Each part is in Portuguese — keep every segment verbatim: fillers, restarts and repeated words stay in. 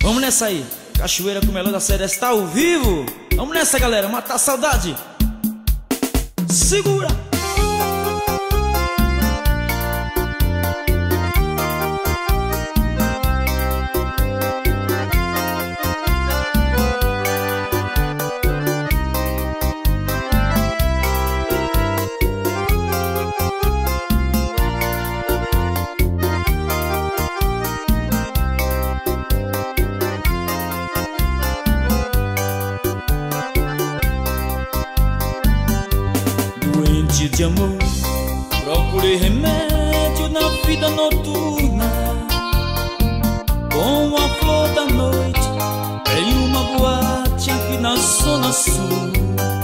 Vamos nessa aí, Cachoeira com o melhor da série está ao vivo. Vamos nessa, galera, matar a saudade. Segura! De amor, procurei remédio na vida noturna, com a flor da noite em uma boate aqui na zona sul.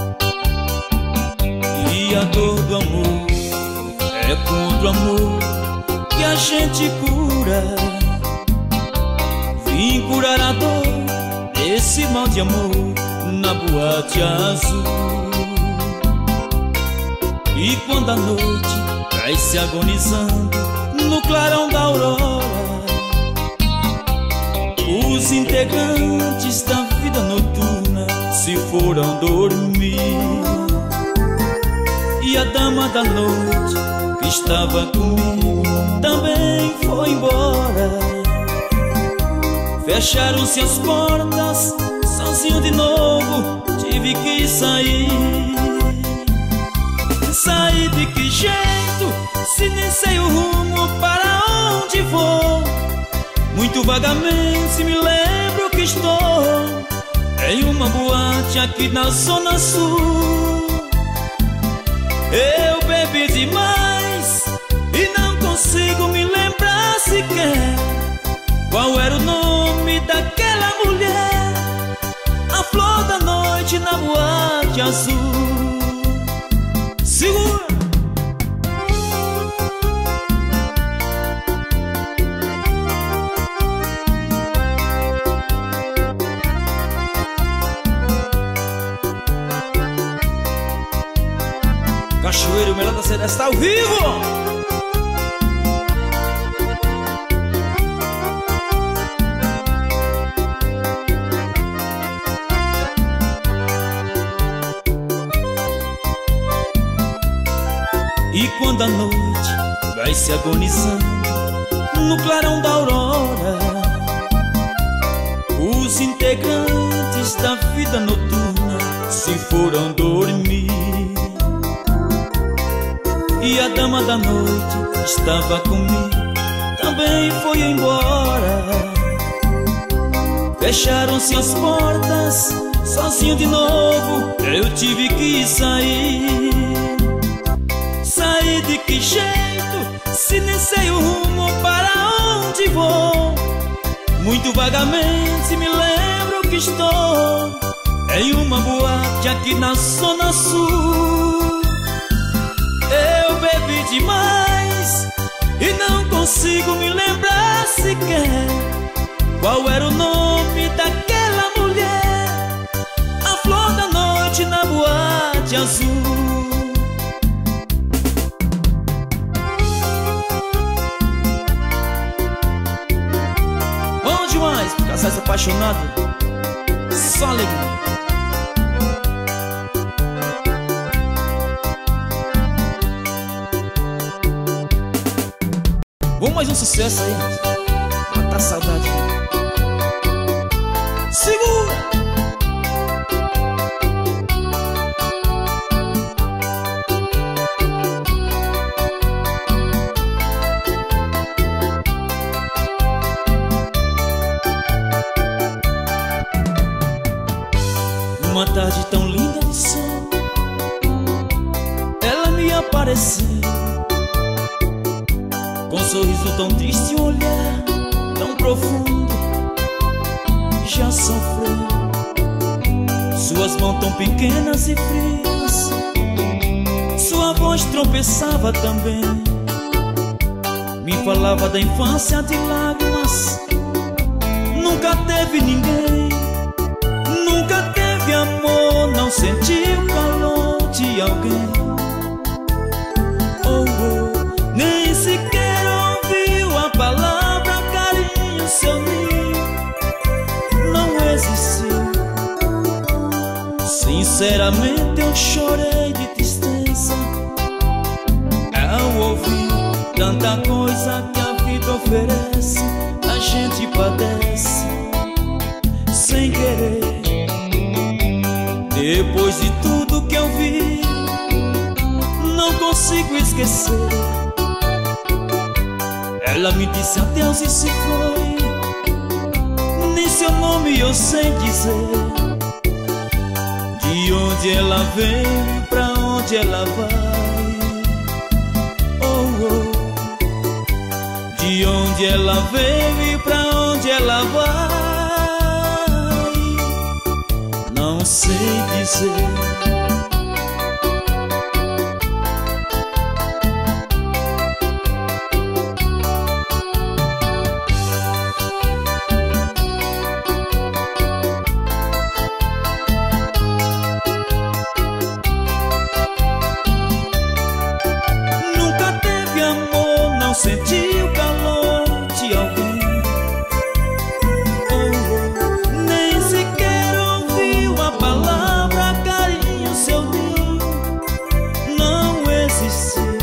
E a dor do amor é contra o amor que a gente cura. Vim curar a dor desse mal de amor na boate azul. E quando a noite vai se agonizando no clarão da aurora, os integrantes da vida noturna se foram dormir. E a dama da noite que estava comigo também foi embora. Fecharam-se as portas, sozinho de novo tive que sair. Saí de que jeito, se nem sei o rumo para onde vou? Muito vagamente me lembro que estou em uma boate aqui na zona sul. Eu bebi demais e não consigo me lembrar sequer qual era o nome daquela mulher, a flor da noite na boate azul. Segura! Cachoeira, o melhor da série está ao vivo! E quando a noite vai se agonizando no clarão da aurora, os integrantes da vida noturna se foram dormir. E a dama da noite estava comigo também foi embora. Fecharam-se as portas, sozinho de novo eu tive que sair. Saí de que jeito, se nem sei o rumo para onde vou? Muito vagamente me lembro que estou em uma boate aqui na zona sul. Eu bebi demais e não consigo me lembrar sequer qual era o nome daquela mulher, a flor da noite na boate azul. Casais apaixonados, só alegria. Vamos mais um sucesso aí, matar a saudade. Segura! Uma tarde tão linda de sol, ela me apareceu, com um sorriso tão triste e um olhar tão profundo. Já sofreu, suas mãos tão pequenas e frias, sua voz tropeçava também, me falava da infância de lágrimas. Nunca teve ninguém, nunca teve amor, não sentiu o calor de alguém. Oh, oh, nem sequer ouviu a palavra carinho, seu ninho. Sinceramente eu chorei de tristeza ao ouvir tanta coisa que a vida oferece. A gente padece sem querer. Depois de tudo que eu vi, não consigo esquecer. Ela me disse adeus e se foi, nem seu nome eu sei dizer. De onde ela veio, pra onde ela vai, oh, oh. De onde ela veio e pra onde ela vai, não sei dizer. Senti o calor de alguém, oh, oh. Nem sequer ouviu a palavra carinho, seu ninho não existiu.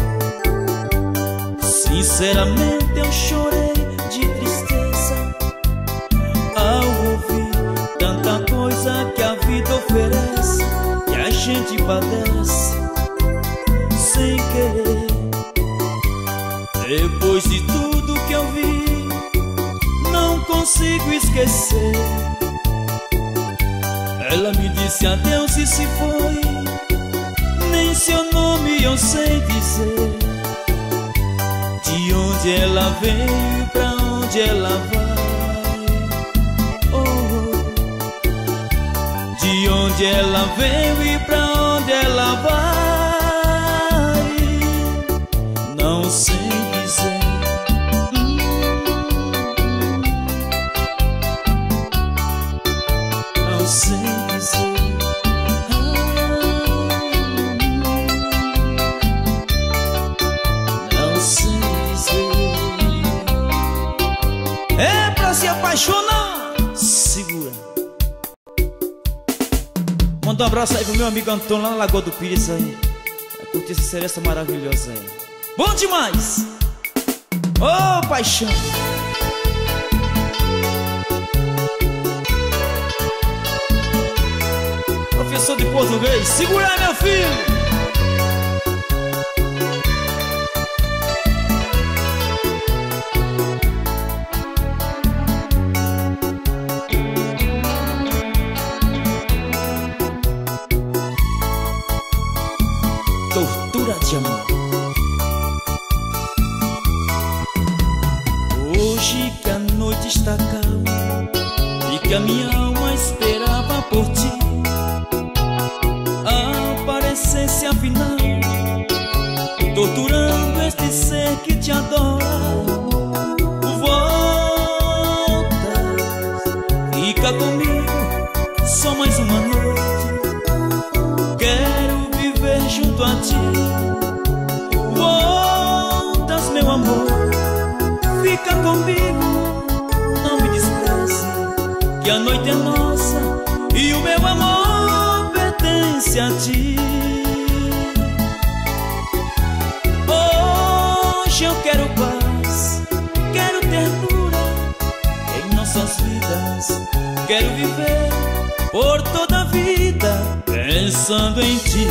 Sinceramente eu chorei de tristeza ao ouvir tanta coisa que a vida oferece, que a gente padece sem querer. Depois de tudo que eu vi, não consigo esquecer. Ela me disse adeus e se foi, nem seu nome eu sei dizer. De onde ela veio, pra onde ela vai, oh, oh. De onde ela veio e pra onde ela vai, não sei dizer. Não sei dizer. Não sei dizer. É pra se apaixonar, segura. Manda um abraço aí pro meu amigo Antônio lá na Lagoa do Pires aí. Vai curtir essa seresta maravilhosa aí. Bom demais! Ô, oh, paixão! Professor de português, segura aí, meu filho! Tortura de amor. Hoje que a noite está calma e que a minha alma esperava por ti, aparecesse afinal, torturando este ser que te adora. Volta, fica comigo só mais uma noite. Quero viver junto a ti. Voltas, meu amor, fica comigo, não me despreze, que a noite é nossa e o meu amor pertence a ti. Hoje eu quero paz, quero ternura em nossas vidas. Quero viver por toda a vida pensando em ti.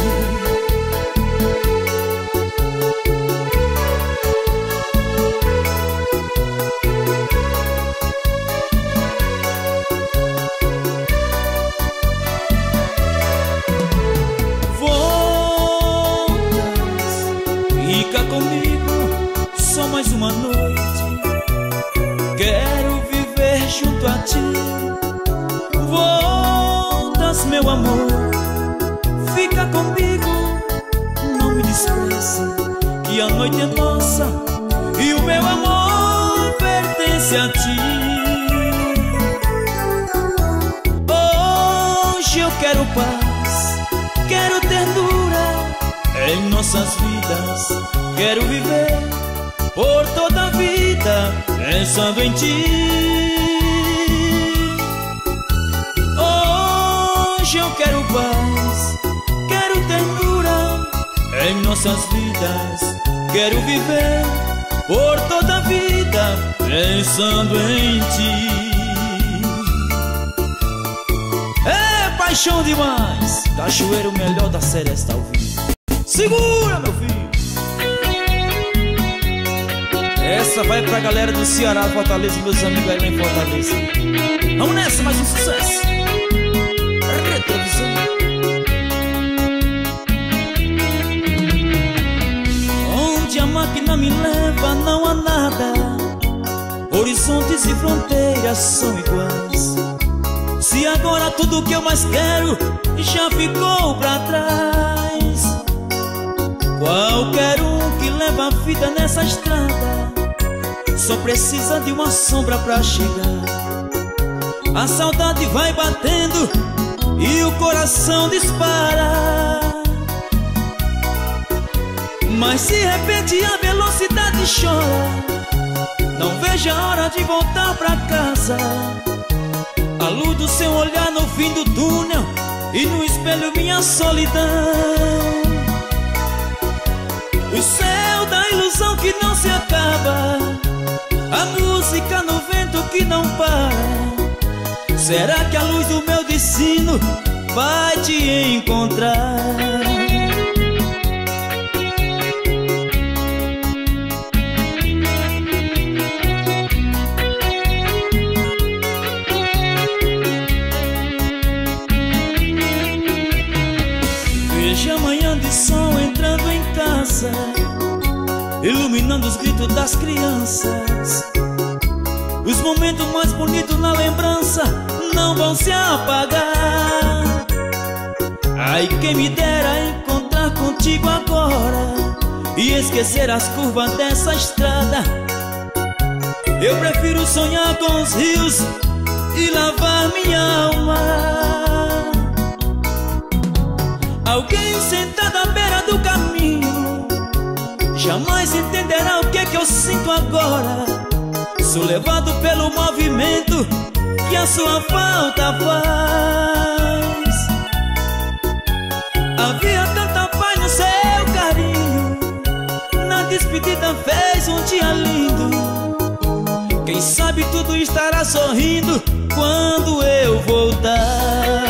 Fica comigo só mais uma noite. Quero viver junto a ti. Voltas, meu amor, fica comigo, não me despreze, que a noite é nossa e o meu amor pertence a ti. Hoje eu quero paz, quero ternura em nossas vidas. Quero viver por toda a vida pensando em ti. Hoje eu quero paz, em nossas vidas. Quero viver por toda a vida pensando em ti. É paixão demais, Cachoeira, o melhor da Seresta ao vivo. Segura, meu filho. Essa vai pra galera do Ceará, Fortaleza, meus amigos aí em Fortaleza. Vamos nessa, mais um sucesso. Retrovisão. Onde a máquina me leva não há nada, horizontes e fronteiras são iguais. Se agora tudo que eu mais quero já ficou pra trás, qualquer um que leva a vida nessa estrada só precisa de uma sombra pra chegar. A saudade vai batendo e o coração dispara, mas se de repente a velocidade chora. Não vejo a hora de voltar pra casa, a luz do seu olhar no fim do túnel e no espelho minha solidão. O céu da ilusão que não se acaba, a música no vento que não para. Será que a luz do meu destino vai te encontrar? Veja a manhã de sol entrando em casa, iluminando os gritos das crianças. Os momentos mais bonitos na lembrança não vão se apagar. Ai, quem me dera encontrar contigo agora e esquecer as curvas dessa estrada. Eu prefiro sonhar com os rios e lavar minha alma. Alguém sentado à beira do caminho jamais entenderá o que é que eu sinto agora. Sou levado pelo movimento que a sua falta faz. Havia tanta paz no seu carinho, na despedida fez um dia lindo. Quem sabe tudo estará sorrindo quando eu voltar.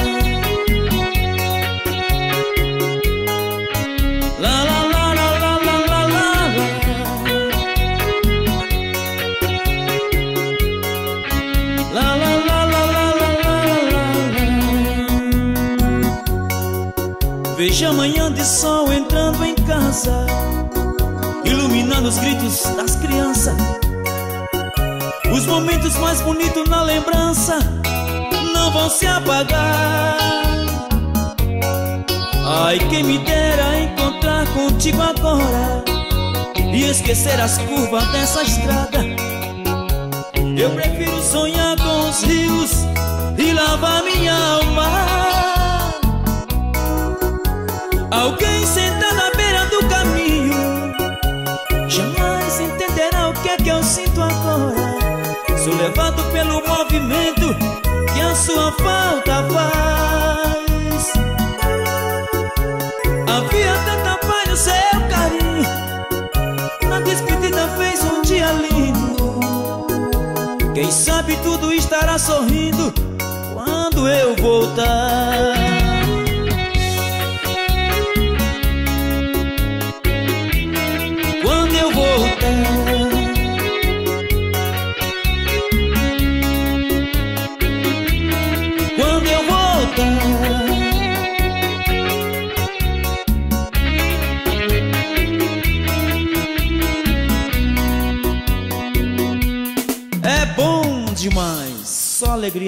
La la la la la la la la. La la la la la la la. Veja a manhã de sol entrando em casa, iluminando os gritos das crianças. Os momentos mais bonitos na lembrança não vão se apagar. Ai, quem me dera encontrar contigo agora e esquecer as curvas dessa estrada. Eu prefiro sonhar com os rios e lavar minha alma. Alguém sentado à beira do caminho jamais entenderá o que é que eu sinto agora. Sou levado pelo movimento que a sua falta faz. Havia tanta paz no seu carinho, na despedida fez um dia lindo. Quem sabe tudo estará sorrindo quando eu voltar. Quando eu voltar. Quando eu voltar. É bom demais, só alegria.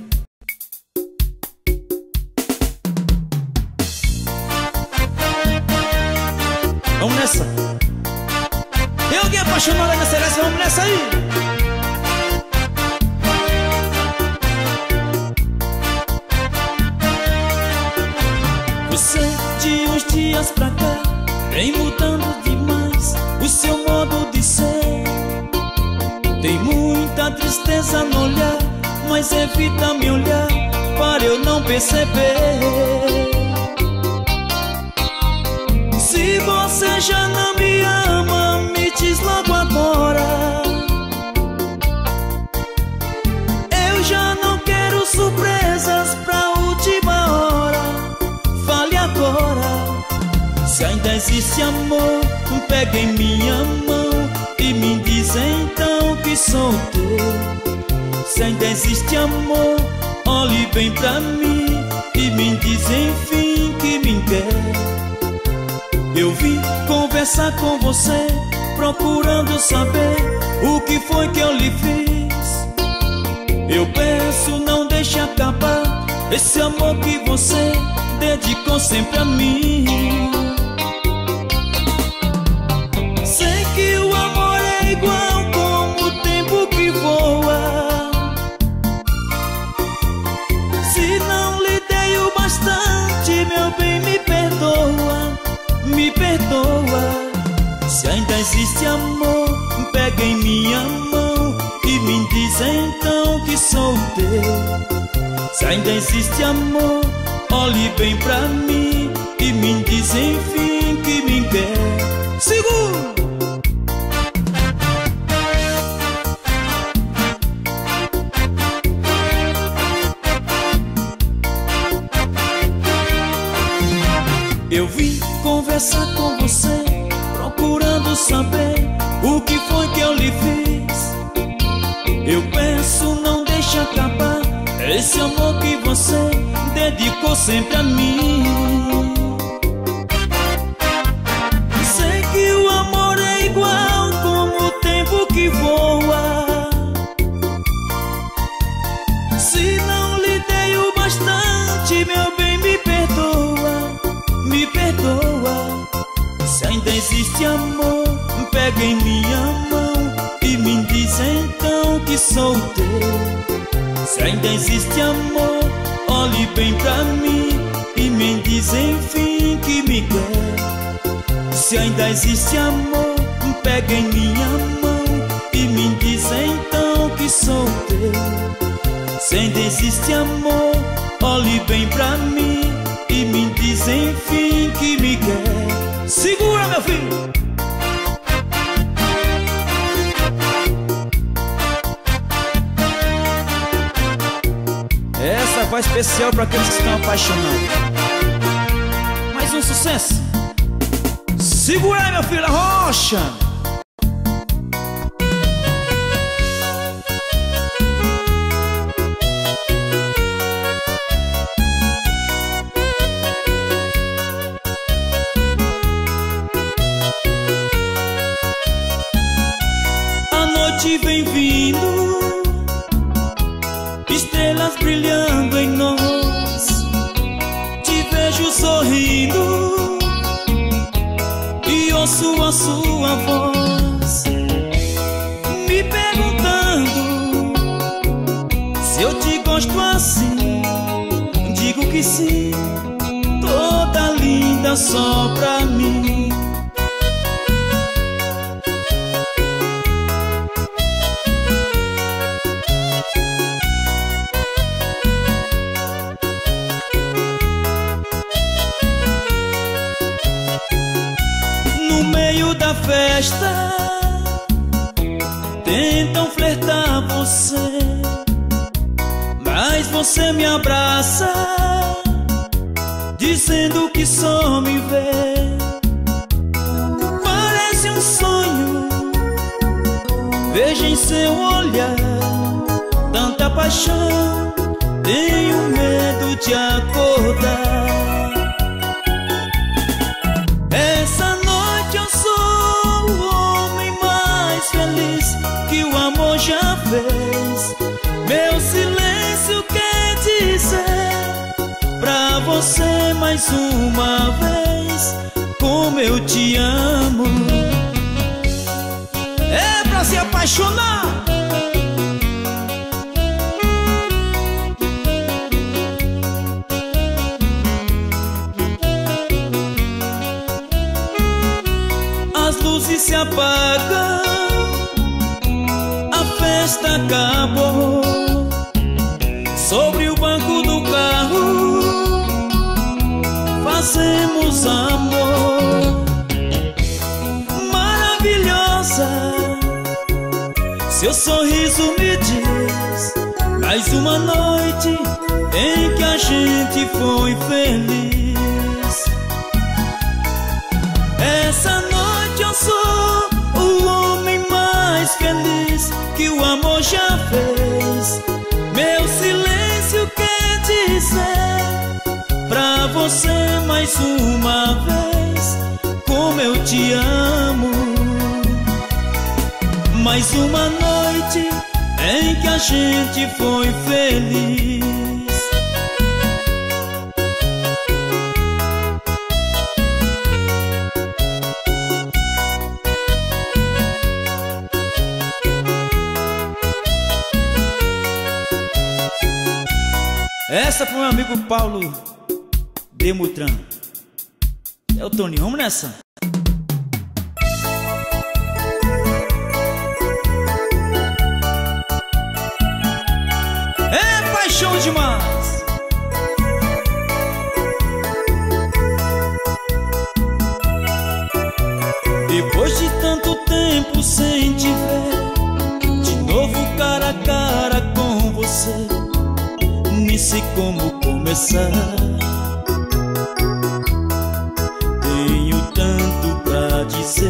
Vamos nessa. Tem alguém apaixonado aí na Seresta? Vamos nessa aí. Você de uns dias pra cá vem mudando demais o seu modo de ser. Tem muita tristeza no olhar, mas evita me olhar para eu não perceber. Se Se você já não me ama, me diz logo agora. Eu já não quero surpresas pra última hora. Fale agora. Se ainda existe amor, pega em minha mão e me diz então que sou teu. Se ainda existe amor, olhe bem pra mim e me diz enfim que me quer. Eu vim conversar com você, procurando saber o que foi que eu lhe fiz. Eu peço, não deixe acabar esse amor que você dedicou sempre a mim. Sei que o amor é igual como o tempo que voa. Se não lhe dei o bastante, meu bem, me perdoa, me perdoa. Se ainda existe amor, pega em minha mão e me diz então que sou teu. Se ainda existe amor, olhe bem pra mim e me diz enfim que me quer. Segura! Eu vim conversar com você, procurando saber o que foi que eu lhe fiz. Eu peço, não deixe acabar esse amor que você dedicou sempre a mim. Sei que o amor é igual como o tempo que voa. Se não lhe dei o bastante, meu bem, me perdoa, me perdoa. Se ainda existe amor, pega em minha mão e me diz então que sou teu. Se ainda existe amor, olhe bem pra mim e me diz enfim que me quer. Se ainda existe amor, pega em minha mão e me diz então que sou teu. Se ainda existe amor, olhe bem pra mim e me diz enfim que me quer. Segura, meu filho! Essa vai especial para aqueles que estão apaixonados. Mais um sucesso. Segura aí, meu filho, a rocha. A noite vem vindo, estrelas brilhando em nós. Te vejo sorrindo e ouço a sua voz, me perguntando se eu te gosto assim. Digo que sim, toda linda só pra mim. No meio da festa tentam flertar você, mas você me abraça, dizendo que só me vê. Parece um sonho, vejo em seu olhar tanta paixão, tenho medo de acordar. Essa noite eu sou o homem mais feliz que o amor já fez. Meu silêncio quer dizer pra você mais uma vez como eu te amo. É pra se apaixonar. As luzes se apagam, a festa acabou. Sobre o banco do carro fazemos amor. Seu sorriso me diz mais uma noite em que a gente foi feliz. Essa noite eu sou o homem mais feliz que o amor já fez. Meu silêncio quer dizer pra você mais uma vez como eu te amo. Mais uma noite em que a gente foi feliz. Essa pro meu amigo Paulo Demutran. É o Toninho, vamos nessa. É paixão demais. Depois de tanto tempo sem te ver, de novo cara a cara com você, nem sei como começar. Tenho tanto pra dizer,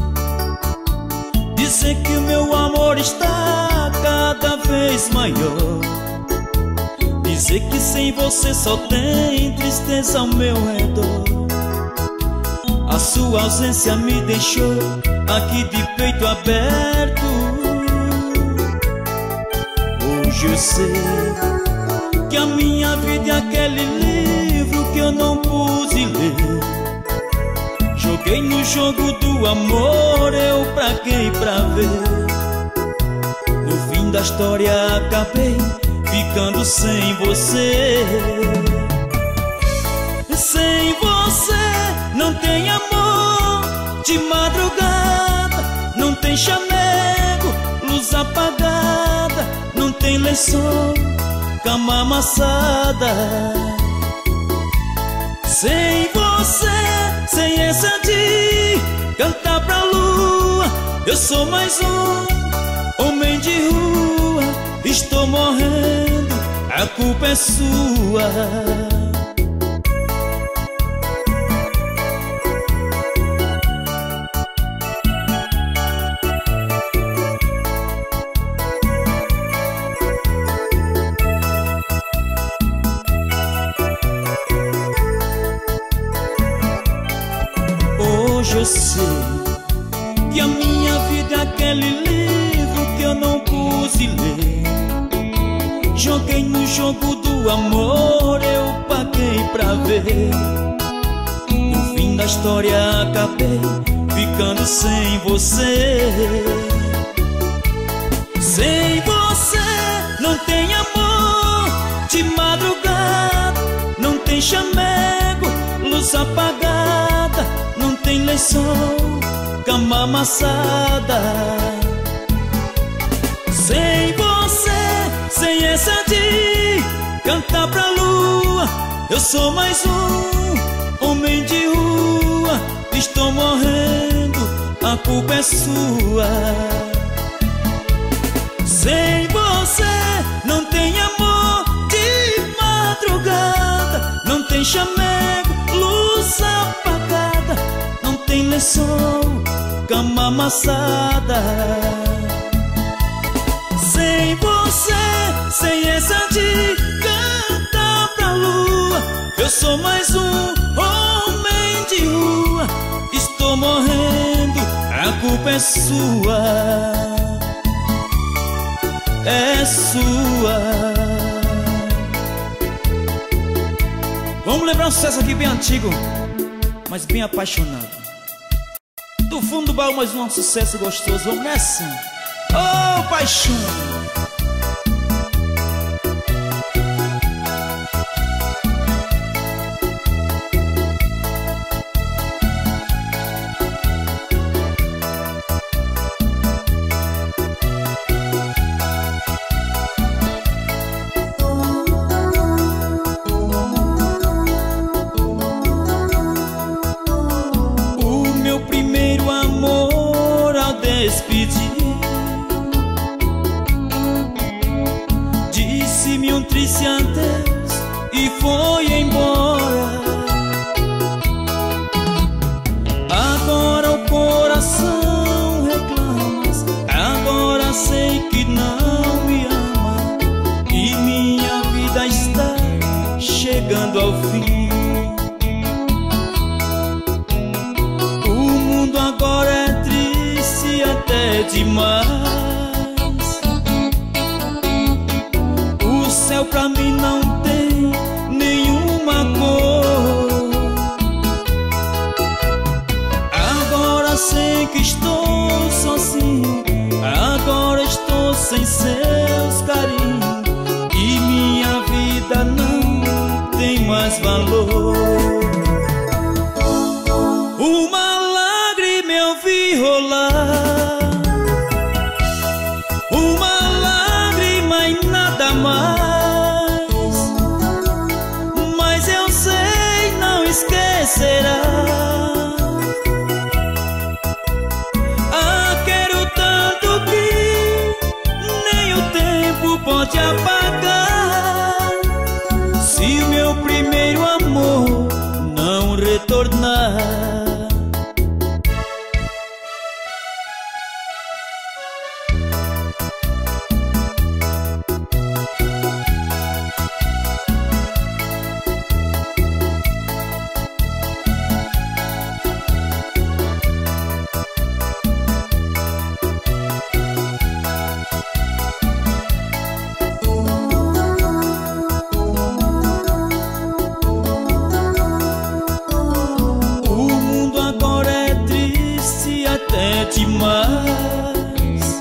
dizer que o meu amor está cada vez maior, dizer que sem você só tem tristeza ao meu redor. A sua ausência me deixou aqui de peito aberto. Hoje eu sei que a minha vida é aquele livro que eu não pude ler. Joguei no jogo do amor, eu paguei pra ver. No fim da história acabei ficando sem você. Sem você não tem amor, de madrugada não tem chamego, luz apagada, não tem lençol, cama amassada. Sem você, sem essa de cantar pra lua, eu sou mais um homem de rua. Estou morrendo, a culpa é sua. Hoje eu sei que a minha vida é aquele livro que eu não pude ler. Joguei no jogo do amor, eu paguei pra ver. No fim da história acabei ficando sem você. Sem você não tem amor, de madrugada não tem chamego, luz apagada, não tem lençol, cama amassada. Sem você, sem essa de cantar pra lua, eu sou mais um homem de rua. Estou morrendo, a culpa é sua. Sem você não tem amor, de madrugada não tem chamego, luz apagada, não tem lençol, cama amassada. Sem você, sem essa de cantar pra lua, eu sou mais um homem de rua. Estou morrendo, a culpa é sua. É sua. Vamos lembrar um sucesso aqui bem antigo, mas bem apaixonado. Do fundo do baú, mais um sucesso gostoso. Vamos nessa. Oh, paixão. O meu primeiro amor ao despedir disse-me um triste adeus e foi embora. Agora o coração reclama, agora sei que não me ama e minha vida está chegando ao fim. O mundo agora é triste até demais. O céu pra mim não tem nenhuma cor. Agora sei que estou sozinho, agora estou sem seus carinhos e minha vida não tem mais valor. Uma lágrima eu vi rolar, uma lágrima e nada mais, mas eu sei não esquecerá. Ah, quero tanto que nem o tempo pode apagar, se o meu primeiro amor não retornar. Demais.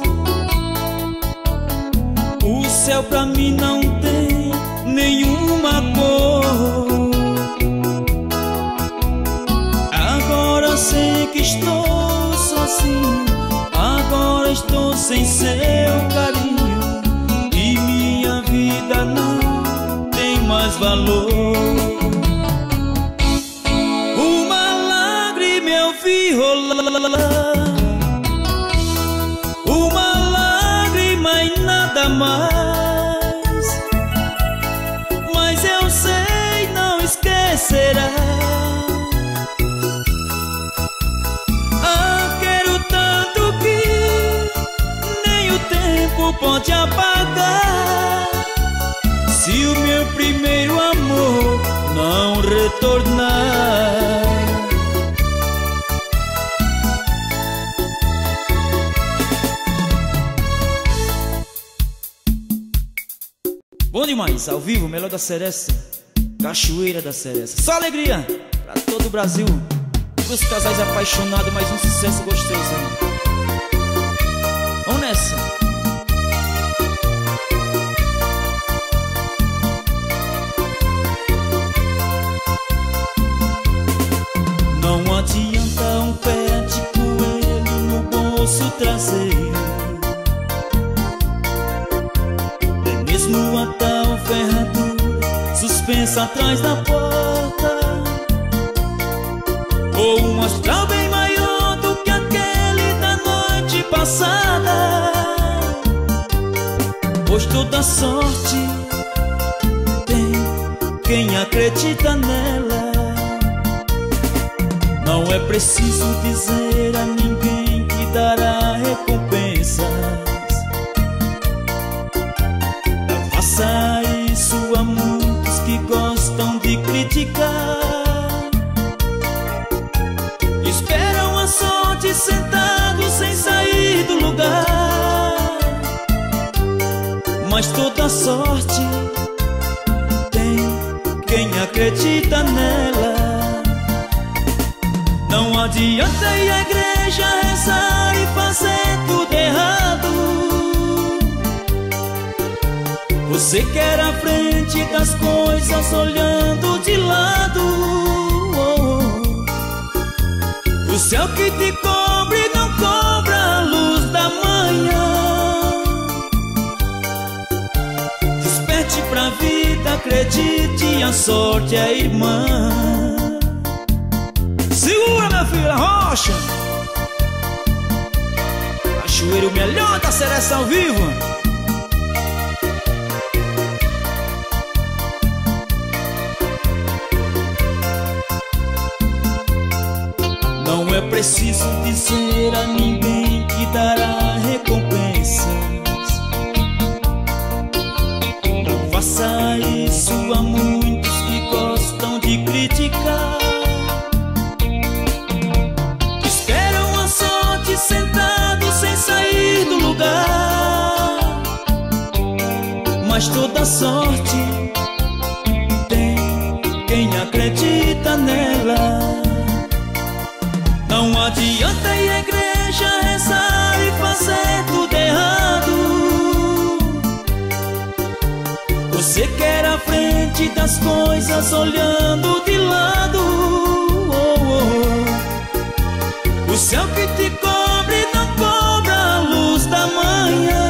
O céu pra mim não tem nenhuma cor. Agora sei que estou sozinho, agora estou sem seu carinho e minha vida não tem mais valor. Uma lágrima eu vi rolar, mais, mas eu sei não esquecerá. Ah, quero tanto que nem o tempo pode apagar, se o meu primeiro amor não retornar. Bom demais, ao vivo, melhor da Seresta, Cachoeira da Seresta. Só alegria pra todo o Brasil. Os casais apaixonados, mais um sucesso gostoso aí. Vamos nessa. Não adianta um pé de coelho no bolso traseiro, mesmo a tal ferradura suspensa atrás da porta, ou um astral bem maior do que aquele da noite passada, pois toda sorte tem quem acredita nela. Não é preciso dizer a ninguém que dará recompensas. Faça isso a muitos que gostam de criticar, esperam a sorte sentados sem sair do lugar, mas toda sorte tem quem acredita nela. Não adianta ir à igreja rezar e fazer tudo errado. Você quer a frente das coisas olhando de lado. O céu que te cobre não cobra a luz da manhã. Desperte pra vida, acredite, a sorte é irmã. Segura, minha filha, rocha. Cachoeira, o melhor da Seresta ao vivo. preciso dizer a ninguém que dará recompensas. Não faça isso a muitos que gostam de criticar, que esperam a sorte sentados sem sair do lugar. Mas toda sorte tem quem acredita nela. Não adianta ir à igreja rezar e fazer tudo errado. Você quer a frente das coisas olhando de lado. Oh, oh. O céu que te cobre não cobra a luz da manhã.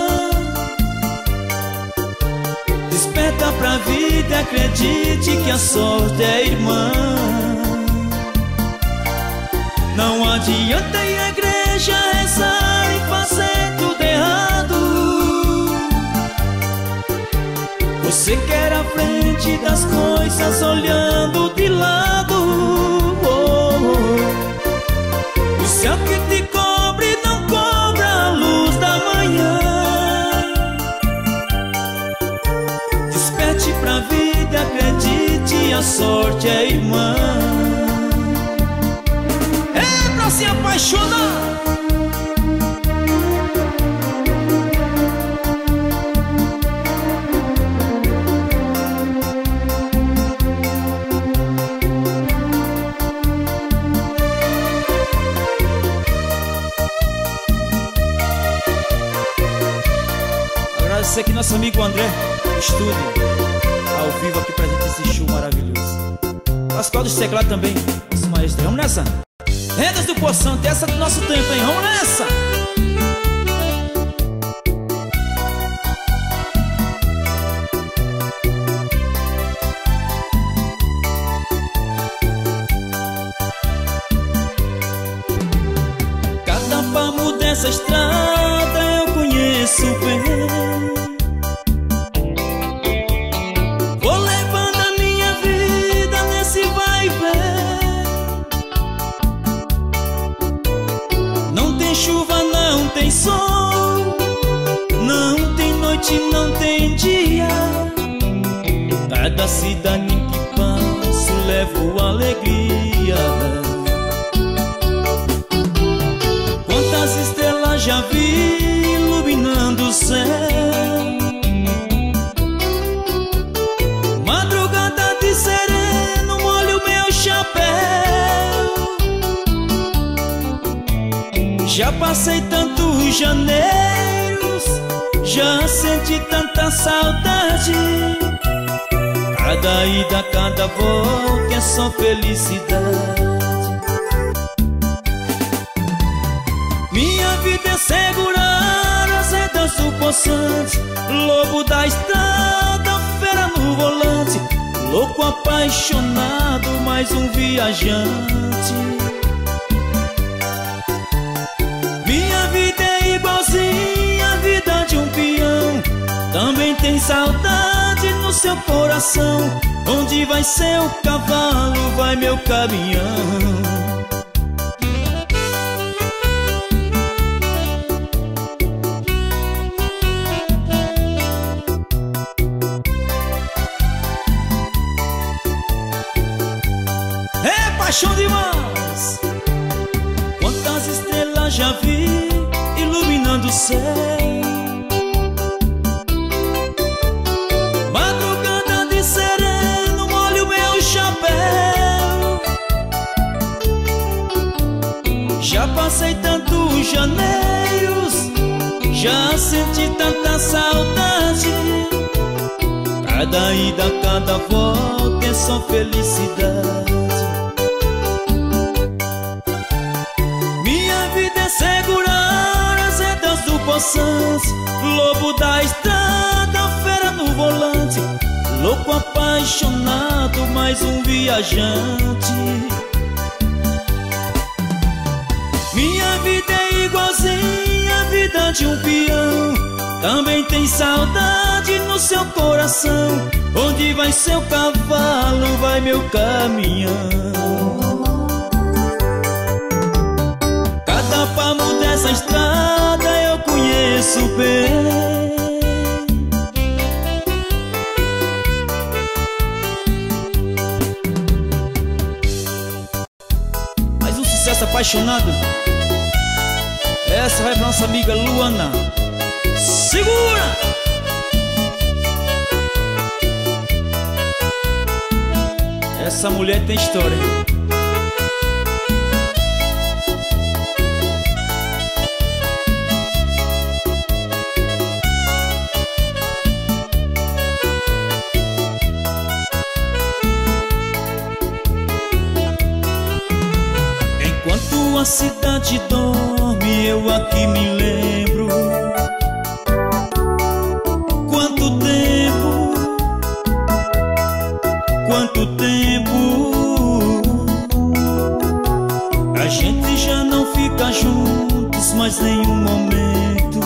Desperta pra vida e acredite que a sorte é irmã. Não adianta ir à igreja rezar e fazer tudo errado. Você quer a frente das coisas olhando de lado. Oh, oh. O céu que te cobre não cobra a luz da manhã. Desperte pra vida, acredite, a sorte é irmã. Se apaixonar. Agradecer aqui nosso amigo André, estúdio, ao vivo aqui pra gente esse show maravilhoso. Pascoal do teclado também, nosso maestro. Vamos nessa? Rendas do Poçante, essa é do nosso tempo, hein? Vamos nessa! Cada palmo dessa estrada eu conheço bem. Vou levando a minha vida nesse vai e vem. Chuva não tem sol, não tem noite, não tem dia. Cada cidade em que passo levo alegria. Quantas estrelas já vi iluminando o céu. Madrugada de sereno molho meu chapéu. Já passei tantos janeiros, já senti tanta saudade. Cada ida, cada volta é só felicidade. Minha vida é segurar as rendas do poçante, lobo da estrada, fera no volante, louco apaixonado, mais um viajante. Minha vida é igualzinha a vida de um peão. Também tem saudade no seu coração. Onde vai seu cavalo, vai meu caminhão. É paixão demais. Quantas estrelas já vi iluminando o céu. Madrugada de sereno molho meu chapéu. Já passei tantos janeiros, já senti tanta saudade. Cada ida, cada volta é só felicidade. Minha vida é segurar as rendas do poçante, lobo da estrada, fera no volante, louco apaixonado, mais um viajante. Minha vida é igualzinha a vida de um peão. Também tem saudade no seu coração. Onde vai seu cavalo, vai meu caminhão. essa estrada eu conheço bem. Mais um sucesso apaixonado. Essa vai pra nossa amiga Luana. Segura! Essa mulher tem história. Enquanto a cidade dorme, eu aqui me lembro. Quanto tempo, quanto tempo a gente já não fica juntos mais nenhum momento.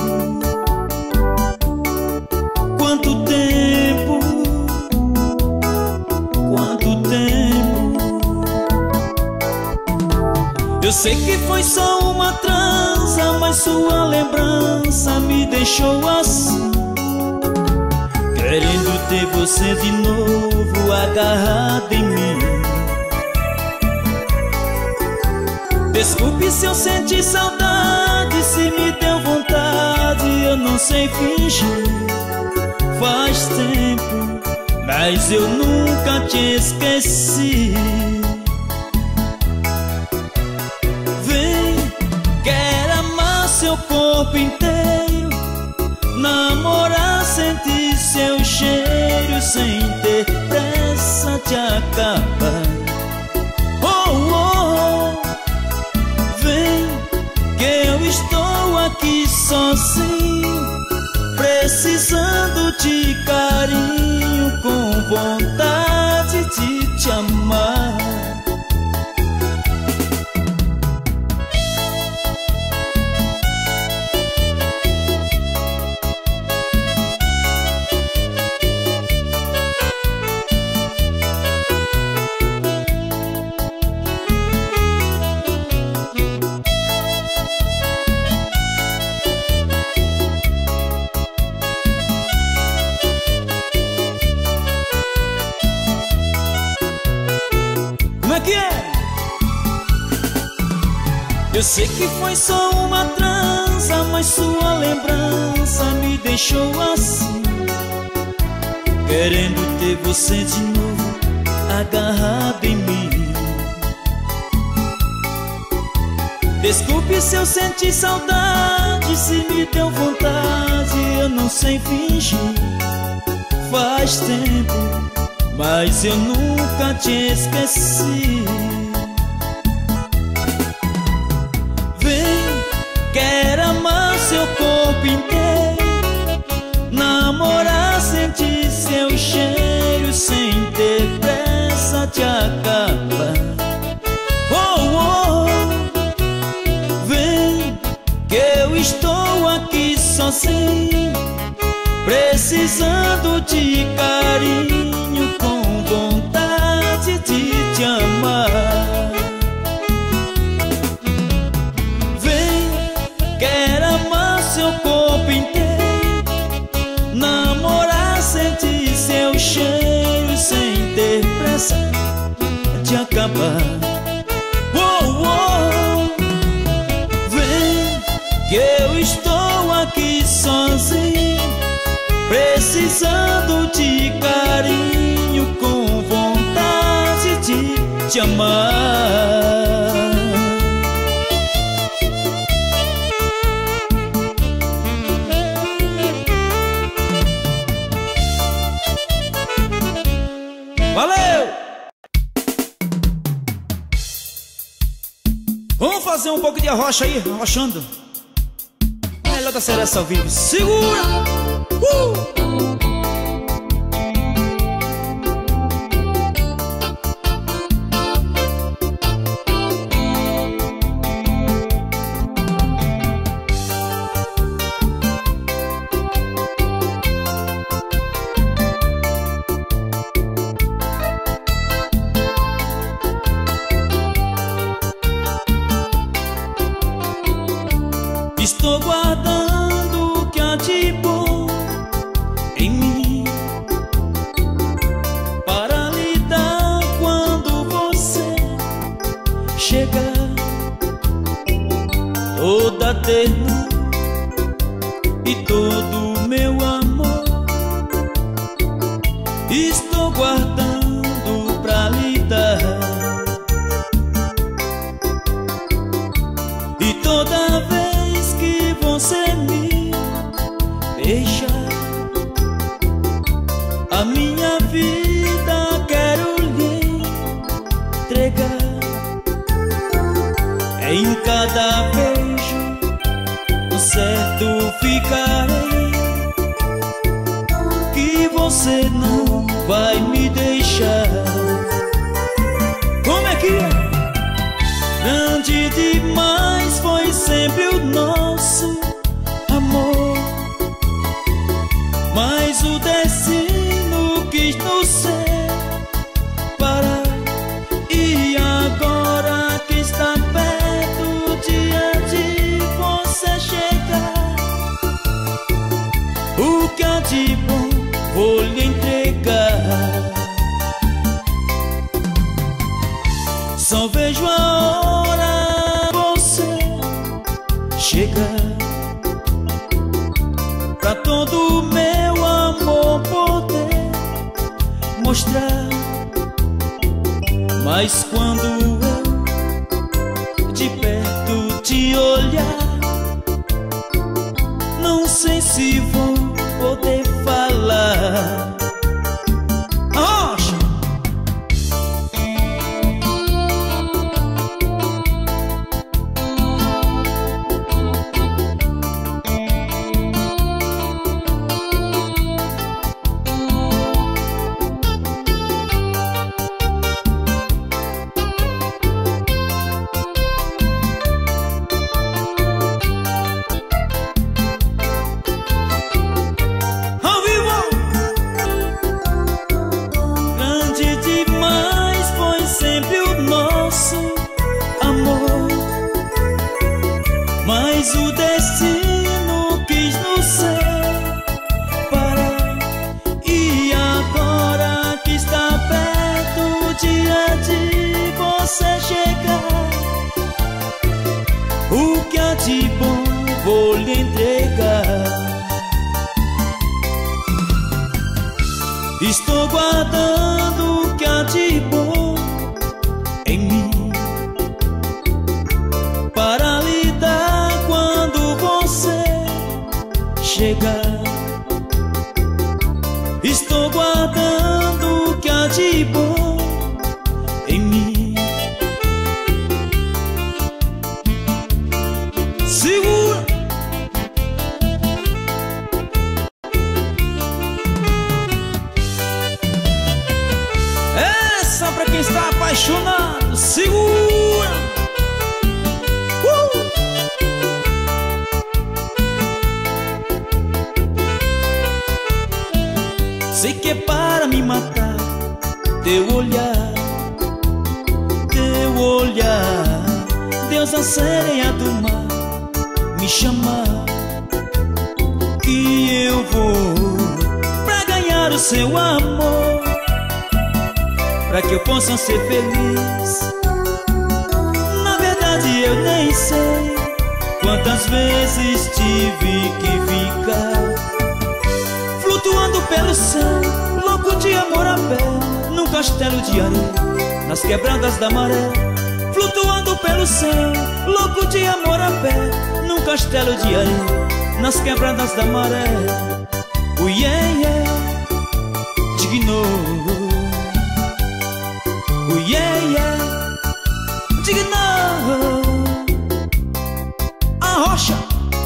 Quanto tempo, quanto tempo. Eu sei que foi só uma transa, mas sua lembrança me deixou assim, querendo ter você de novo agarrado em mim. Desculpe se eu senti saudade, se me deu vontade, eu não sei fingir. Faz tempo, mas eu nunca te esqueci. Vem, quero amar seu corpo inteiro, namorar, sentir seu cheiro sem ter pressa de acabar. Oh, oh, vem, que eu estou aqui sozinho, precisando de carinho, com vontade de te amar. Eu sei que foi só uma transa, mas sua lembrança me deixou assim, querendo ter você de novo agarrado em mim. Desculpe se eu senti saudade, se me deu vontade, eu não sei fingir. Faz tempo, mas eu nunca te esqueci. Quero amar seu corpo inteiro, namorar, sentir seu cheiro sem ter pressa de acabar. Oh, oh, vem, que eu estou aqui sozinho, precisando de carinho, com vontade de te amar. Quero amar seu corpo inteiro, namorar, sentir seu cheiro sem ter pressa de acabar. Oh, oh, vem, que eu estou aqui sozinho, precisando de carinho, com vontade de te amar. Valeu! Vamos fazer um pouco de arrocha aí, arrochando. Melhor da Seresta ao vivo. Segura! Uh! toda ternura e todo meu amor estou guardando pra lhe dar. E toda vez que você me deixa, a minha vida quero lhe entregar. Em cada beijo certo ficarei que você não vai me deixar. Como é que é? Grande demais foi sempre o nosso amor, mas o destino quis nos separar. E agora que está perto o dia de você chegar, o que há de bom vou lhe entregar. Só vejo a hora você chegar, pra todo o meu amor poder mostrar. Mas quando eu de perto te olhar, não sei se vou poder falar. Rocha! Mas o destino quis nos separar. E agora que está perto o dia de você chegar, o que há de bom vou lhe entregar. Estou guardando o que há de bom em mim para lhe dar quando você chegar. Estou guardando o que há de bom em mim. Segura! Essa pra quem está apaixonado. Segura! Uh! Sei que é para me matar teu olhar, teu olhar. Deus, a sereia do mar me chamar, que eu vou pra ganhar o seu amor, pra que eu possa ser feliz. Na verdade eu nem sei quantas vezes tive que ficar flutuando pelo céu, louco de amor a pé, num castelo de areia, nas quebradas da maré. Flutuando pelo céu, louco de amor a pé, num castelo de areia, nas quebradas da maré. O yeah, yeah, dignou. O yeah, yeah, dignou. A rocha.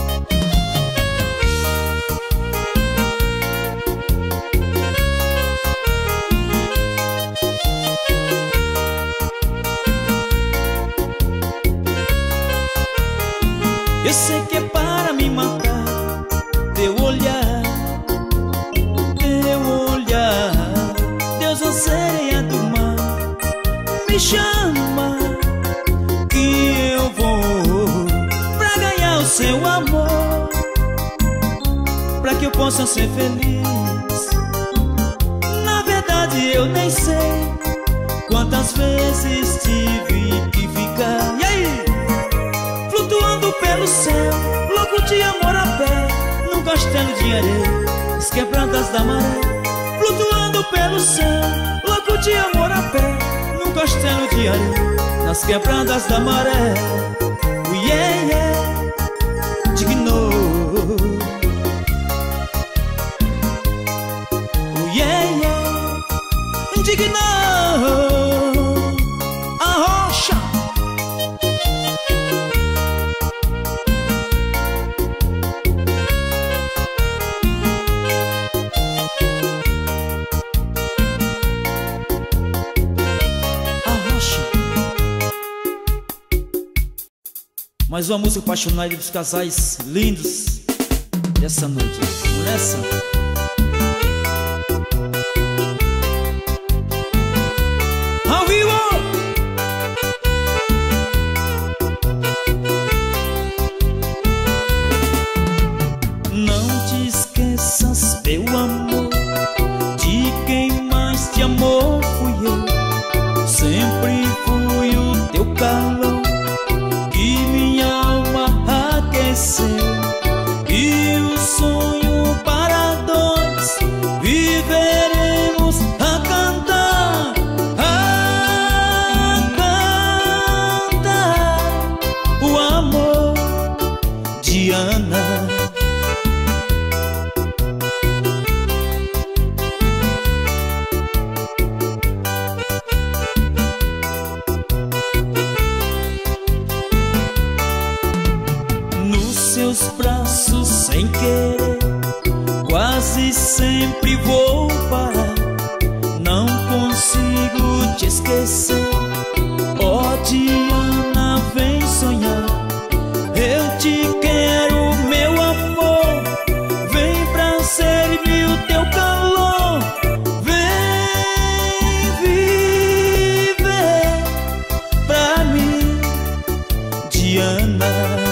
Eu sei que é para me matar teu olhar, teu olhar. Deus, a sereia do mar me chama, que eu vou pra ganhar o seu amor, pra que eu possa ser feliz. Na verdade eu nem sei quantas vezes tive que ficar, e aí? Flutuando pelo pelo céu, louco de amor a pé, num castelo de areia, as quebradas da maré. Flutuando pelo céu, louco de amor a pé, num castelo de areia, nas quebradas da maré. Oh yeah, yeah, digno. Oh yeah, yeah, digno. Arrocha. Mais uma música apaixonada dos casais lindos dessa noite. Vamos nessa. Ao vivo! Não te esqueças, meu amor, de quem mais te amou fui eu. Sempre fui o teu calor, e o sonho para dois viveremos a cantar, a cantar o amor de Ana. Seus braços sem querer, quase sempre vou parar. Não consigo te esquecer. Oh Diana, vem sonhar. Eu te quero, meu amor. Vem pra servir o teu calor. Vem viver pra mim, Diana.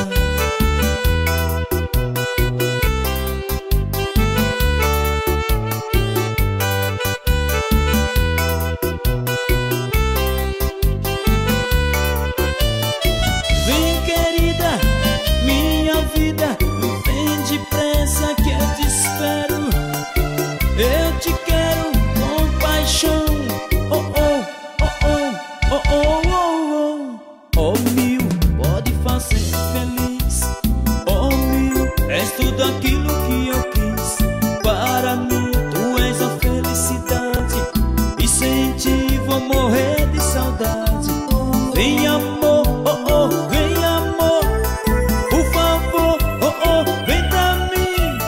Tudo aquilo que eu quis, para mim tu és a felicidade, e sem ti vou morrer de saudade. Vem amor, oh oh, vem amor, por favor, oh oh, vem pra mim.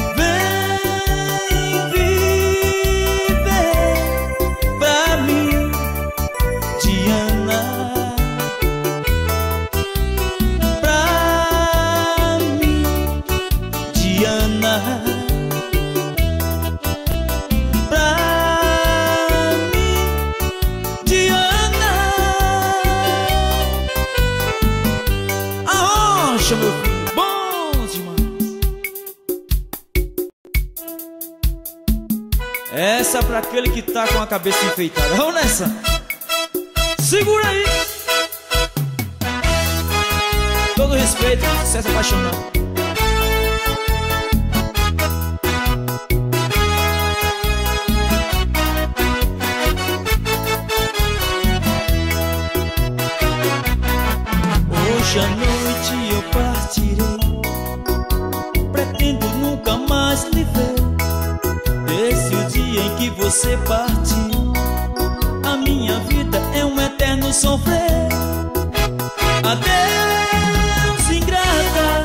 Vem viver pra mim, Diana. Diana, pra mim, Diana. Arrocha, meu filho, bom demais. Essa é pra aquele que tá com a cabeça enfeitada. Vamos nessa. Segura aí. Todo respeito, sucesso apaixonado. Hoje à noite eu partirei, pretendo nunca mais lhe ver. Desde o dia em que você partiu, a minha vida é um eterno sofrer. Adeus, ingrata,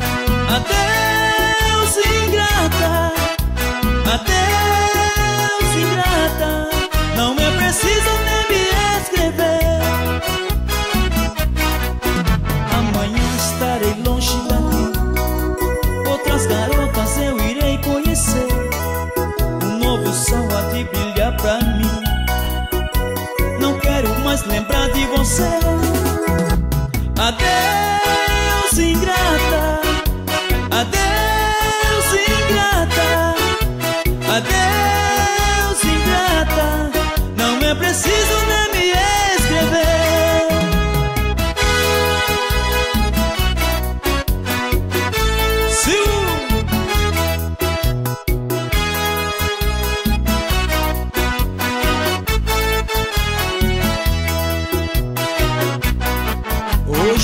adeus, ingrata, adeus, ingrata. Não é preciso nem me escrever. Estarei longe daqui, outras garotas eu irei conhecer. Um novo sol há de brilhar pra mim. Não quero mais lembrar de você. Adeus, ingrata, adeus, ingrata, adeus, ingrata. Não é preciso nem me escrever.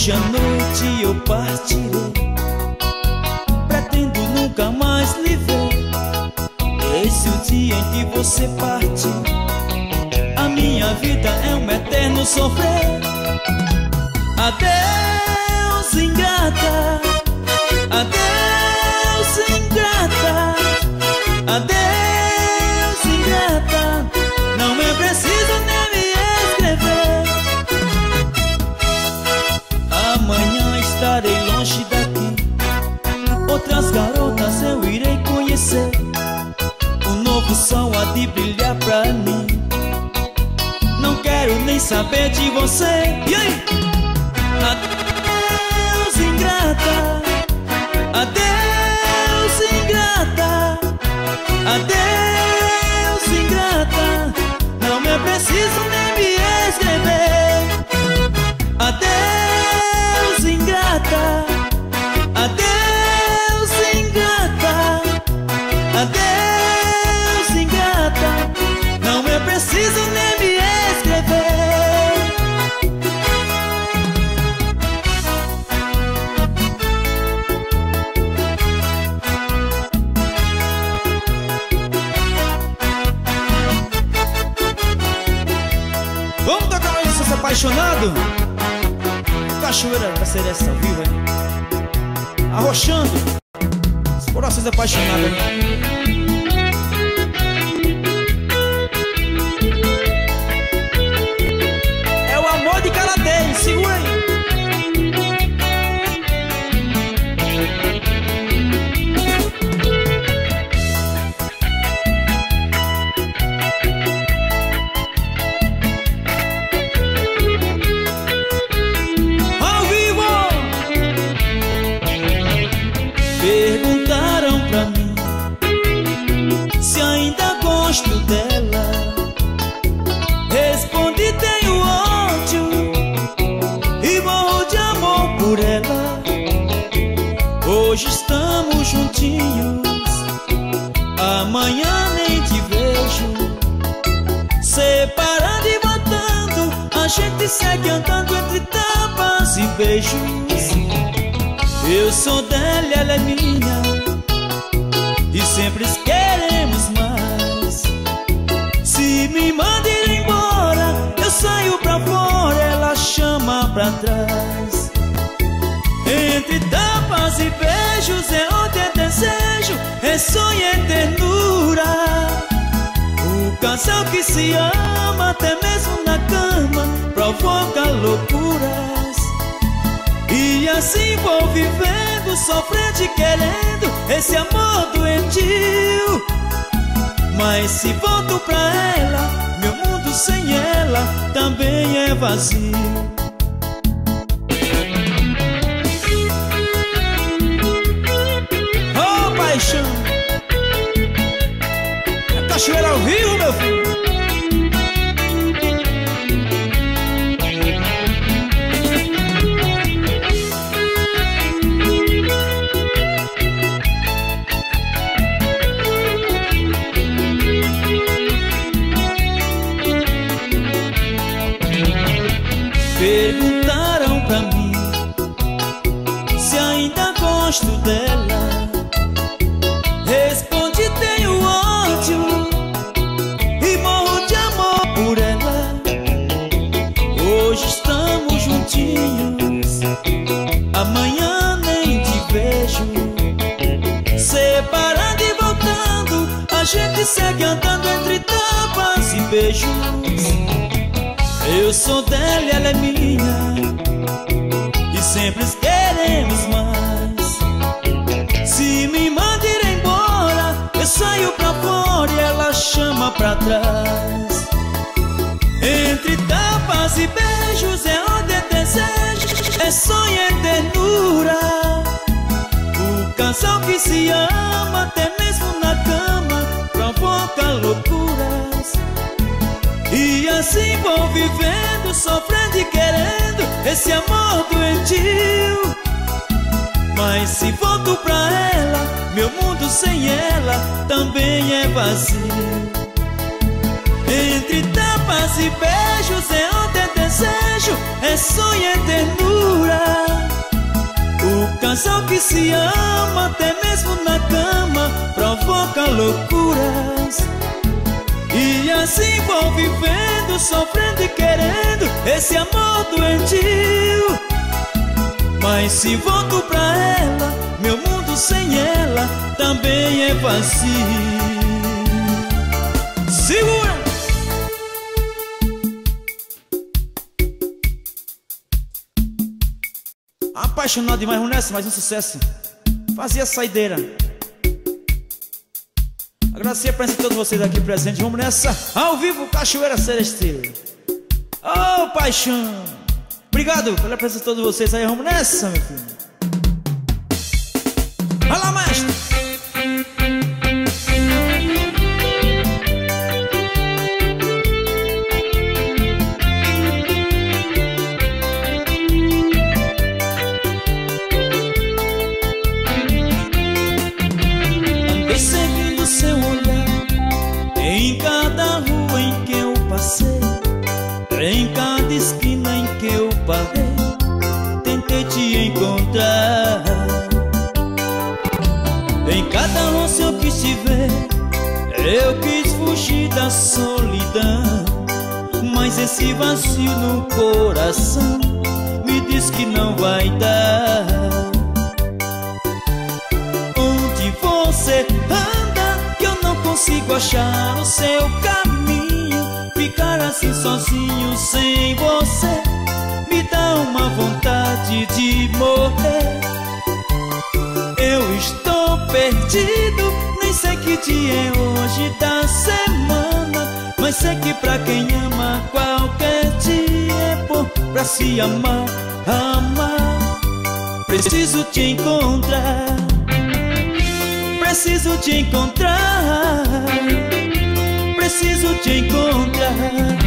Hoje à noite eu partirei, pretendo nunca mais lhe ver. Esse é o dia em que você parte, a minha vida é um eterno sofrer. Adeus, ingrata, adeus, ingrata, adeus, ingrata. Não é preciso nem me escrever. Amanhã estarei longe daqui, outras garotas eu irei conhecer. Um novo sol há de brilhar pra mim, não quero nem saber de você. E aí? Adeus, ingrata, adeus, ingrata, adeus, ingrata. Não é preciso nem me escrever. Adeus, ingrata, adeus, ingrata, adeus, ingrata. Não é preciso nem me escrever. Vamos tocar uma licença apaixonado? Cachoeira da Seresta ao vivo, hein? Arrochando os corações apaixonados, hein? É o amor de Carateio, segura aí. Perguntaram pra mim se ainda gosto dela. Respondi: tenho ódio e morro de amor por ela. Hoje estamos juntinhos, amanhã nem te vejo. Separando e voltando, a gente segue andando entre tapas e beijos. Eu sou dela, ela é minha, e sempre queremos mais. Se me manda ir embora, eu saio pra fora, ela chama pra trás. Entre tapas e beijos é onde é desejo, é sonho, é ternura. O casal que se ama, até mesmo na cama, provoca loucuras. E assim vou vivendo, sofrendo e querendo esse amor doentio. Mas se volto pra ela, meu mundo sem ela também é vazio. Oh, paixão, é cachoeira ao vivo, meu filho. Perguntaram pra mim se ainda gosto dela. Respondi: tenho ódio e morro de amor por ela. Hoje estamos juntinhos, amanhã nem te vejo. Separando e voltando, a gente segue andando entre tapas e beijos. Eu sou dela, ela é minha, e sempre queremos mais. Se me manda ir embora, eu saio pra fora e ela chama pra trás. Entre tapas e beijos é onde é desejo, é sonho, é ternura. O casal que se ama, até mesmo na cama, provoca loucuras. E assim vou vivendo, sofrendo e querendo esse amor doentio. Mas se volto pra ela, meu mundo sem ela também é vazio. Entre tapas e beijos é onde é desejo, é sonho, é ternura. casal que se ama, até mesmo na cama, provoca loucuras. E assim vou vivendo, sofrendo e querendo esse amor doentio. Mas se volto pra ela, meu mundo sem ela também é vazio. Segura! Apaixonado demais, vamos nessa, mais um sucesso. Fazia saideira. Agradecer a presença de todos vocês aqui presentes. Vamos nessa, ao vivo, Cachoeira Celestial. Oh, paixão. Obrigado pela presença de todos vocês aí. Vamos nessa, meu filho. Vai lá, mestre. Andei seguindo seu olhar em cada rua em que eu passei, em cada esquina em que eu parei, tentei te encontrar. Em cada rosto eu quis te ver, eu quis fugir da solidão. Mas esse vazio no coração me diz que não vai dar. Onde você anda que eu não consigo achar o seu caminho? Ficar assim sozinho sem você me dá uma vontade de morrer. Eu estou perdido, nem sei que dia é hoje da semana, mas sei que pra quem ama qualquer dia é bom pra se amar, amar. Preciso te encontrar, preciso te encontrar, preciso te encontrar.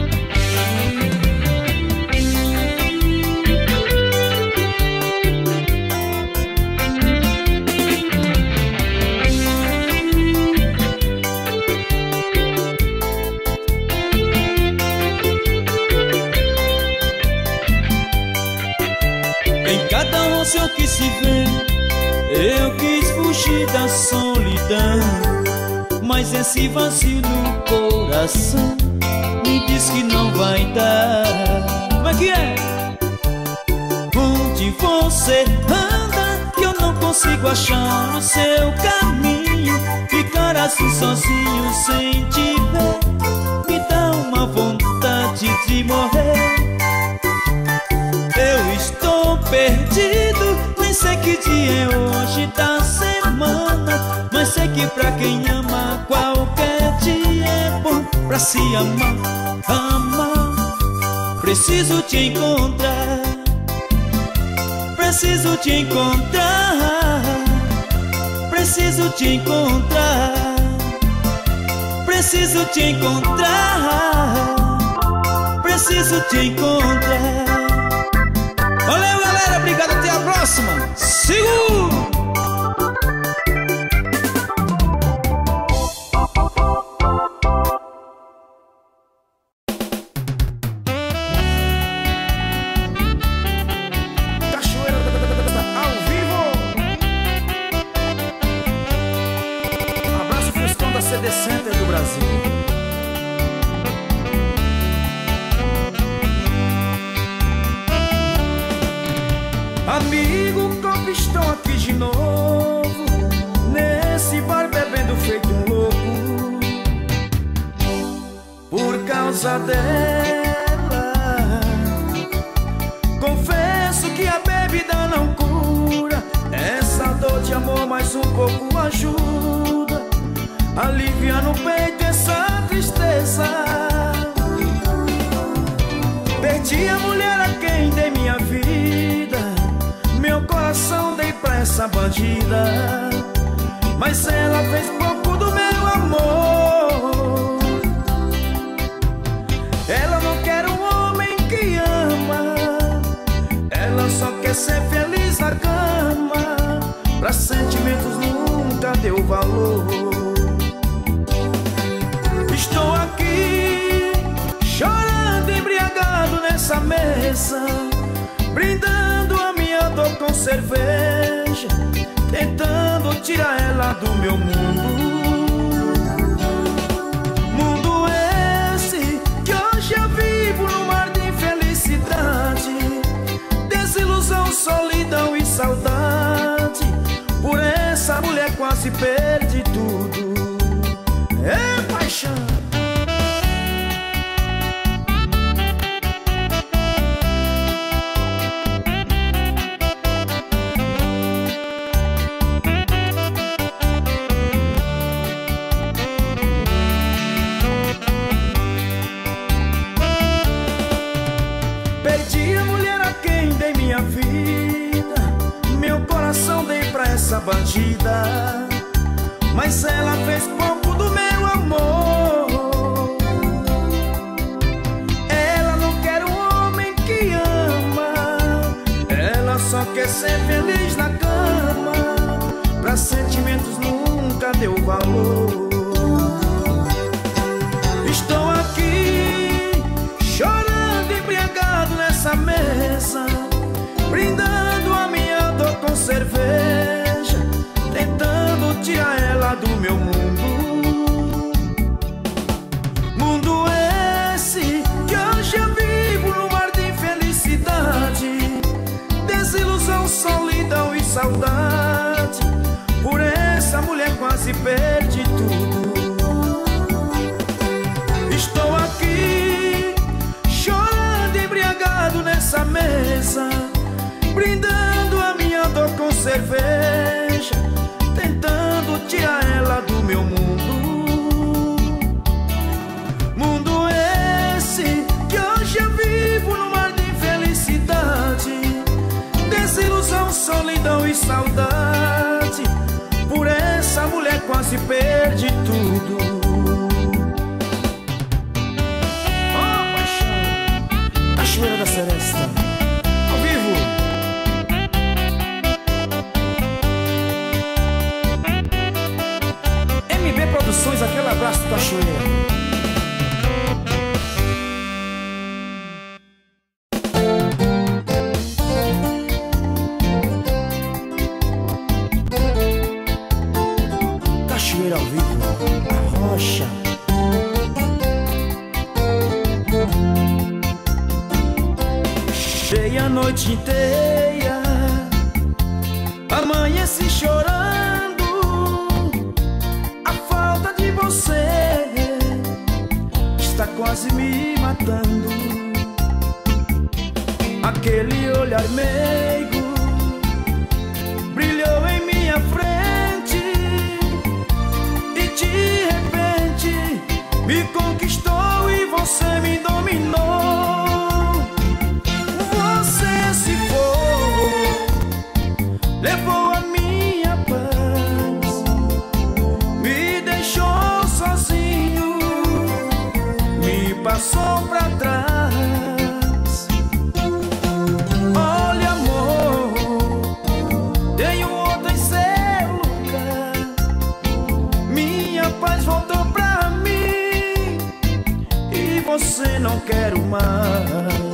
Se eu quis se ver, eu quis fugir da solidão. Mas esse vazio no coração me diz que não vai dar. Como é que é? Onde você anda que eu não consigo achar o seu caminho? Ficar assim sozinho sem te ver me dá uma vontade de morrer. Eu estou perdido, nem sei que dia é hoje da semana, mas sei que pra quem ama qualquer dia é bom pra se amar, amar. Preciso te encontrar, preciso te encontrar, preciso te encontrar, preciso te encontrar, preciso te encontrar. Valeu, galera, obrigado, até a próxima. Segura! Cachoeira ao vivo. Um abraço, Fuscão da C D Center do Brasil. Amigo, copo, estou aqui de novo, nesse bar bebendo feito um louco, por causa dela. Confesso que a bebida não cura essa dor de amor, mas um pouco ajuda, alivia no peito essa tristeza. Perdi a mulher a quem dei minha vida, meu coração dei pra essa bandida, mas ela fez pouco do meu amor. Ela não quer um homem que ama, ela só quer ser feliz na cama, pra sentimentos nunca deu valor. Estou aqui chorando embriagado nessa mesa, brindando a minha dor com cerveja, tentando tirar ela do meu mundo. Mundo esse que hoje eu vivo num mar de infelicidade, desilusão, solidão e saudade. Por essa mulher quase perdi tudo. É paixão. Perdi a mulher a quem dei minha vida, meu coração dei pra essa bandida, mas ela fez pouco do meu amor. Ela não quer um homem que ama, ela só quer ser feliz na cama, pra sentimentos nunca deu valor. Estou aqui chorando, embriagado nessa mesa, brindando a minha dor com cerveja, tentando tirar ela do meu mundo. Mundo esse que hoje eu vivo num mar de infelicidade, desilusão, solidão e saudade. Por essa mulher quase perdi tudo. Estou aqui chorando, embriagado nessa mesa, brindando a minha dor com cerveja, tentando tirar ela do meu mundo. Mundo esse que hoje eu vivo num mar de infelicidade, desilusão, solidão e saudade. Por essa mulher quase perdi tudo. Oh, paixão, Cachoeira da Seresta, ao vivo. M B Produções, aquele abraço do Cachoeira. Cachoeira ao vivo, a rocha. Cheia a noite inteira, amanheci chorando, a falta de você está quase me matando. Aquele olhar meigo brilhou em minha frente e de repente me conquistou e você me dominou. Você se foi, levou a minha paz, me deixou sozinho, me passou pra trás. Olha, amor, tenho outro em seu lugar, minha paz voltou pra mim e você não quero mais.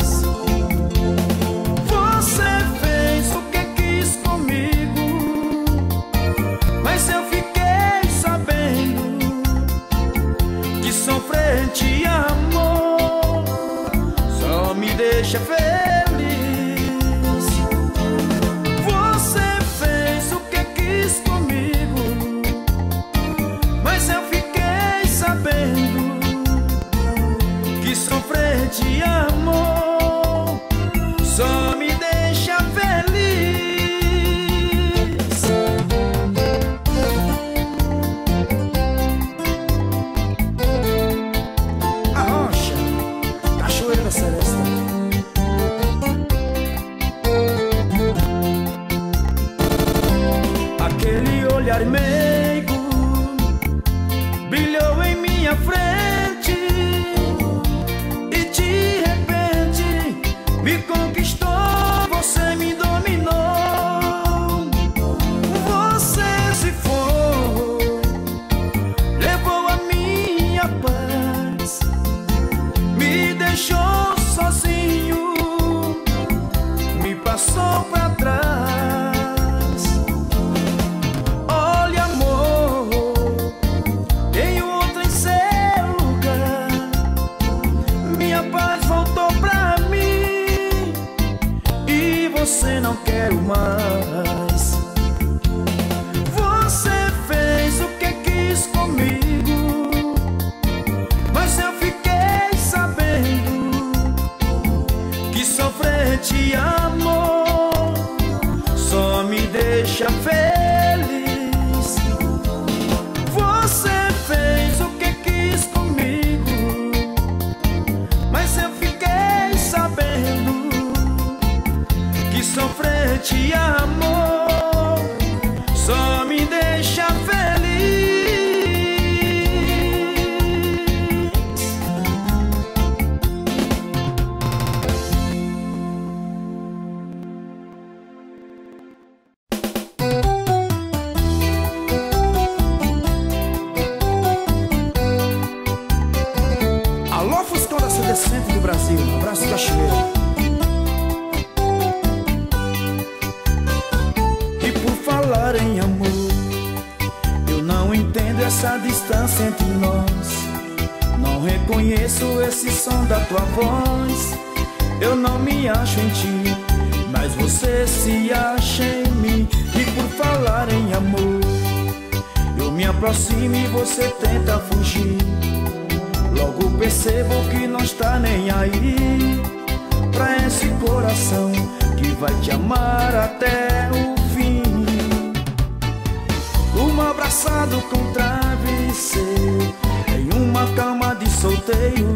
Você fez o que quis comigo, mas eu fiquei sabendo que sofrer de amor só me deixa feliz. Você fez o que quis comigo, mas eu fiquei sabendo que sofrer de amor só me deixa feliz. A rocha, Cachoeira da Seresta. Aquele olhar meigo brilhou em minha frente e de repente me conquistou, você me dominou. Você se foi, levou a minha paz, me deixou sozinho, me passou pra trás. você não quero mais. Você fez o que quis comigo, mas eu fiquei sabendo que sofrer de amor só me deixa feliz. Você fez o que quis comigo, mas eu fiquei sabendo que sofrer de amor só me deixa feliz. Alô, Fuscão da C D Centro do Brasil, um abraço, Cachoeira. E por falar em amor, eu não entendo essa distância entre nós. Não reconheço esse som da tua voz. Eu não me acho em ti, mas você se acha em mim. E por falar em amor, eu me aproximo e você tenta fugir. Logo percebo que não está nem aí pra esse coração que vai te amar até o fim. Uma abraçado com travesseiro em uma cama de solteiro,